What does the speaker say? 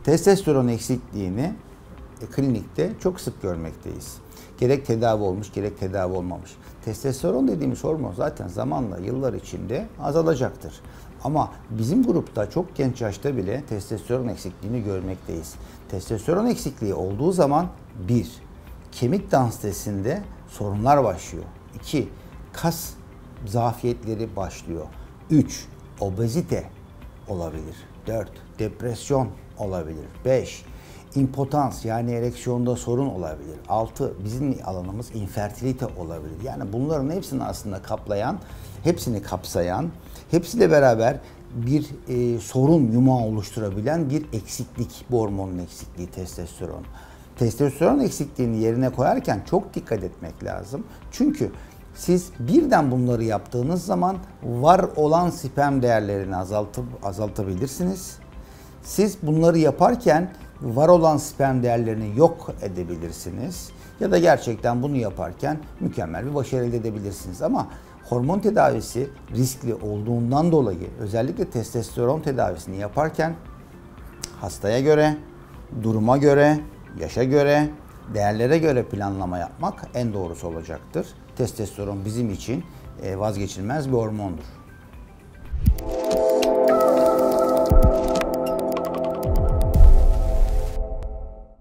Testosteron eksikliğini klinikte çok sık görmekteyiz. Gerek tedavi olmuş, gerek tedavi olmamış. Testosteron dediğimiz hormon zaten zamanla, yıllar içinde azalacaktır. Ama bizim grupta çok genç yaşta bile testosteron eksikliğini görmekteyiz. Testosteron eksikliği olduğu zaman 1. Kemik densitesinde sorunlar başlıyor. 2. Kas zafiyetleri başlıyor. 3. Obezite olabilir. 4. Depresyon olabilir. 5. İmpotans yani ereksiyonda sorun olabilir. 6. Bizim alanımız infertilite olabilir. Yani bunların hepsini aslında hepsini kapsayan, hepsiyle beraber bir sorun yumağı oluşturabilen bir eksiklik, bu hormonun eksikliği testosteron. Testosteron eksikliğini yerine koyarken çok dikkat etmek lazım. Çünkü siz birden bunları yaptığınız zaman var olan sperm değerlerini azaltabilirsiniz. Siz bunları yaparken var olan sperm değerlerini yok edebilirsiniz. Ya da gerçekten bunu yaparken mükemmel bir başarı elde edebilirsiniz. Ama hormon tedavisi riskli olduğundan dolayı özellikle testosteron tedavisini yaparken hastaya göre, duruma göre, yaşa göre, değerlere göre planlama yapmak en doğrusu olacaktır. Testosteron bizim için vazgeçilmez bir hormondur.